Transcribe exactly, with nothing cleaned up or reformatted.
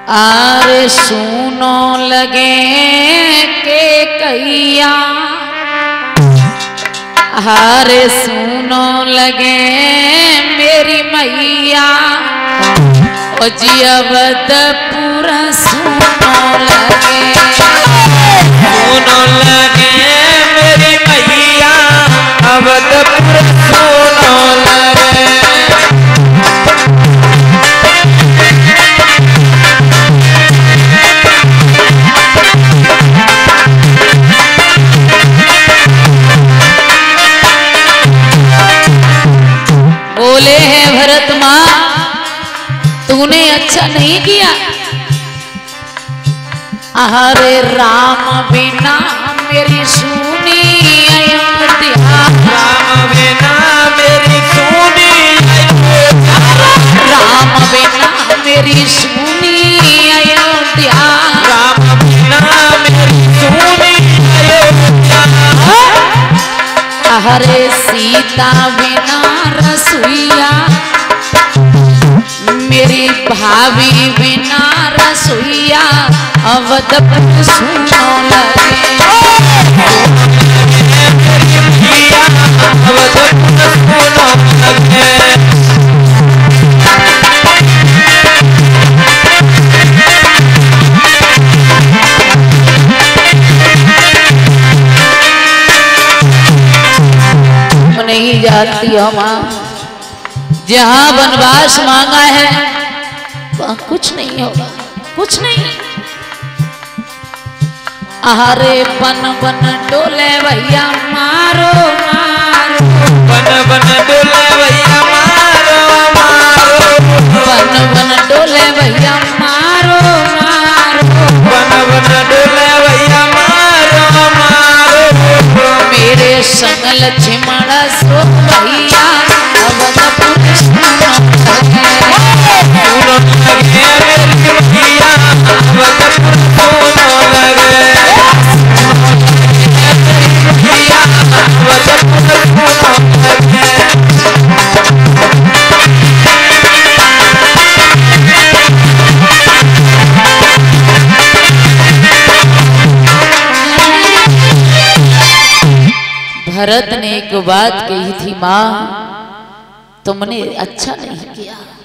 आरे सुनो लगे के कैया, हारे सुनो लगे मेरी मैया, ओ जी अवधपुरा सुनो लगे, सुनो लगे मेरी मैया, अवधपुरा सुनो लगे। बोले हैं भरत माँ, तूने अच्छा नहीं किया। हरे राम बिना मेरी सुनी अयोध्या, राम बिना मेरी सुनी अयोध्या, राम बिना मेरी सुनी अयोध्या, राम बिना मेरी सुनी अयोध्या। हरे सीता बिना रसोईया, मेरी भाभी बिना रसोईया, अवधपुर सुनो लगे, अवधपुर सुनो लगे। नहीं जानती हो माँ, जहाँ वनवास मांगा है वहाँ कुछ नहीं होगा, कुछ नहीं। अरे बन बन डोले भैया मारो मारो, बन बन डोले भैया मारो मारो, बन बन डोले भैया मारो मारो, बन बन डोले भैया मारो मारो। मेरे संग लक्ष्मण सो भैया, अवधपुर सुनो लगे, सुनो लगे मेरी मैया, अवधपुर सुनो लगे, मैया अवधपुर सुनो लगे। भरत ने एक बात कही थी, माँ तुमने अच्छा नहीं किया।